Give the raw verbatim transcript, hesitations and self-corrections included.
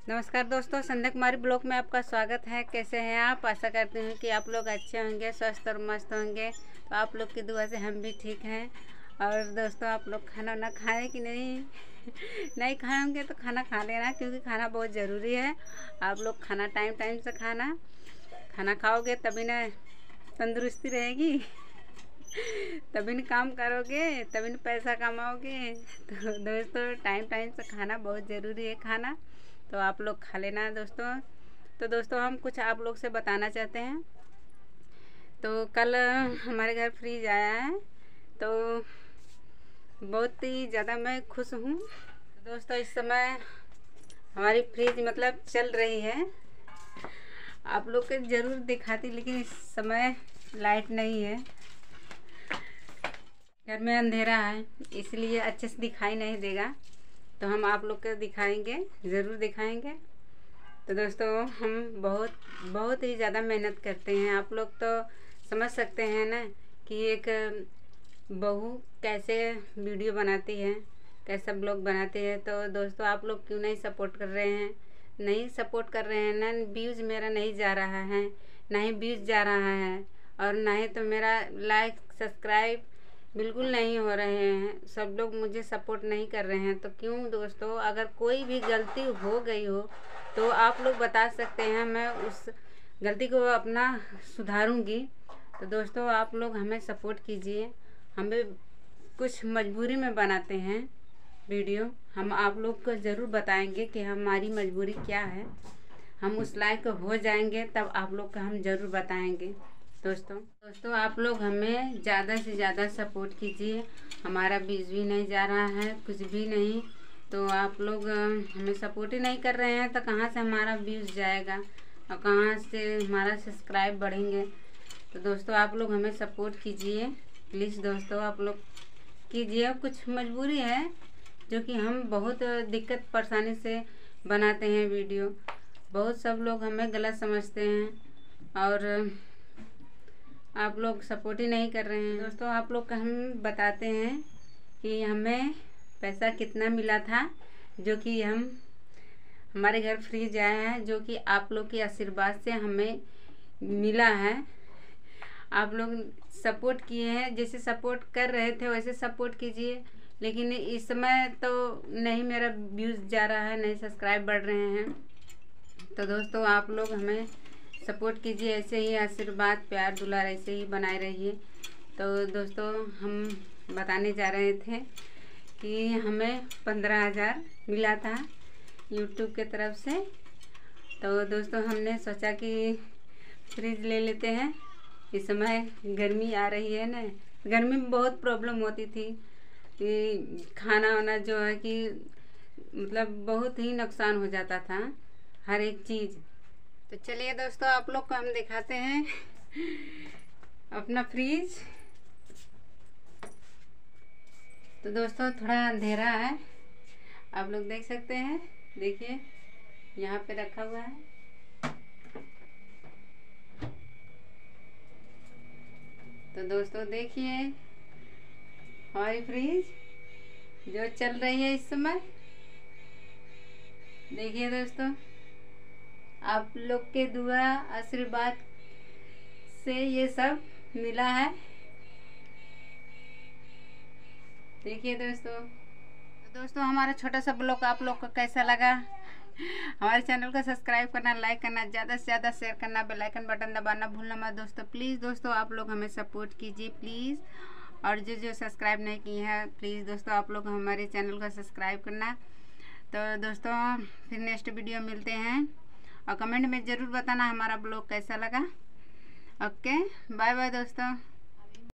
नमस्कार दोस्तों, संध्या कुमारी ब्लॉग में आपका स्वागत है। कैसे हैं आप? आशा करती हूँ कि आप लोग अच्छे होंगे, स्वस्थ और मस्त होंगे। तो आप लोग की दुआ से हम भी ठीक हैं। और दोस्तों, आप लोग खाना वाना खाएं कि नहीं? नहीं खाएंगे तो खाना खा लेना, क्योंकि खाना बहुत ज़रूरी है। आप लोग खाना टाइम टाइम से खाना खाना खाओगे तभी ना तंदुरुस्ती रहेगी, तभी न काम करोगे, तभी न पैसा कमाओगे। तो दोस्तों, टाइम टाइम से खाना बहुत ज़रूरी है। खाना तो आप लोग खा लेना दोस्तों। तो दोस्तों, हम कुछ आप लोग से बताना चाहते हैं। तो कल हमारे घर फ्रिज आया है, तो बहुत ही ज़्यादा मैं खुश हूँ। तो दोस्तों, इस समय हमारी फ्रिज मतलब चल रही है। आप लोग को ज़रूर दिखाती, लेकिन इस समय लाइट नहीं है, घर में अंधेरा है, इसलिए अच्छे से दिखाई नहीं देगा। तो हम आप लोग को दिखाएंगे, ज़रूर दिखाएंगे। तो दोस्तों, हम बहुत बहुत ही ज़्यादा मेहनत करते हैं। आप लोग तो समझ सकते हैं ना कि एक बहू कैसे वीडियो बनाती है, कैसा ब्लॉग बनाती है। तो दोस्तों, आप लोग क्यों नहीं सपोर्ट कर रहे हैं? नहीं सपोर्ट कर रहे हैं ना, व्यूज़ मेरा नहीं जा रहा है, ना ही व्यूज़ जा रहा है, और ना ही तो मेरा लाइक सब्सक्राइब बिल्कुल नहीं हो रहे हैं। सब लोग मुझे सपोर्ट नहीं कर रहे हैं। तो क्यों दोस्तों, अगर कोई भी गलती हो गई हो तो आप लोग बता सकते हैं, मैं उस गलती को अपना सुधारूंगी। तो दोस्तों, आप लोग हमें सपोर्ट कीजिए। हमें कुछ मजबूरी में बनाते हैं वीडियो, हम आप लोग को ज़रूर बताएंगे कि हमारी मजबूरी क्या है। हम उस लायक हो जाएंगे तब आप लोग का हम ज़रूर बताएंगे। दोस्तों दोस्तों आप लोग हमें ज़्यादा से ज़्यादा सपोर्ट कीजिए। हमारा व्यूज़ भी नहीं जा रहा है, कुछ भी नहीं। तो आप लोग हमें सपोर्ट ही नहीं कर रहे हैं, तो कहाँ से हमारा व्यूज़ जाएगा और कहाँ से हमारा सब्सक्राइब बढ़ेंगे। तो दोस्तों, आप लोग हमें सपोर्ट कीजिए प्लीज़। दोस्तों, आप लोग कीजिए। कुछ मजबूरी है जो कि हम बहुत दिक्कत परेशानी से बनाते हैं वीडियो। बहुत सब लोग हमें गलत समझते हैं और आप लोग सपोर्ट ही नहीं कर रहे हैं। दोस्तों, आप लोग का हम बताते हैं कि हमें पैसा कितना मिला था, जो कि हम हमारे घर फ्रिज आया है, जो कि आप लोग के आशीर्वाद से हमें मिला है। आप लोग सपोर्ट किए हैं, जैसे सपोर्ट कर रहे थे वैसे सपोर्ट कीजिए। लेकिन इस समय तो नहीं मेरा व्यूज़ जा रहा है, नहीं सब्सक्राइब बढ़ रहे हैं। तो दोस्तों, आप लोग हमें सपोर्ट कीजिए, ऐसे ही आशीर्वाद प्यार दुलार ऐसे ही बनाए रहिए। तो दोस्तों, हम बताने जा रहे थे कि हमें पंद्रह हज़ार मिला था यूट्यूब के तरफ से। तो दोस्तों, हमने सोचा कि फ्रिज ले लेते हैं। इस समय गर्मी आ रही है ना, गर्मी में बहुत प्रॉब्लम होती थी कि खाना वाना जो है कि मतलब बहुत ही नुकसान हो जाता था, हर एक चीज़। तो चलिए दोस्तों, आप लोग को हम दिखाते हैं अपना फ्रिज। तो दोस्तों, थोड़ा अंधेरा है, आप लोग देख सकते हैं। देखिए, यहाँ पे रखा हुआ है। तो दोस्तों, देखिए हमारी फ्रिज जो चल रही है इस समय। देखिए दोस्तों, आप लोग के दुआ आशीर्वाद से ये सब मिला है। देखिए दोस्तों। तो दोस्तों, हमारा छोटा सा ब्लॉग आप लोग को कैसा लगा? हमारे चैनल को सब्सक्राइब करना, लाइक करना, ज़्यादा से ज़्यादा शेयर करना, बेल आइकन बटन दबाना भूलना मत दोस्तों। प्लीज़ दोस्तों, आप लोग हमें सपोर्ट कीजिए प्लीज़। और जो जो सब्सक्राइब नहीं किए हैं, प्लीज़ दोस्तों आप लोग हमारे चैनल को सब्सक्राइब करना। तो दोस्तों, फिर नेक्स्ट वीडियो मिलते हैं, और कमेंट में ज़रूर बताना हमारा ब्लॉग कैसा लगा। ओके, बाय बाय दोस्तों।